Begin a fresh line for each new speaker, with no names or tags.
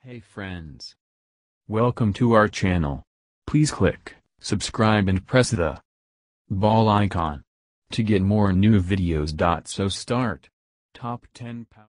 Hey friends. Welcome to our channel. Please click subscribe and press the bell icon to get more new videos. So start. Top 10 power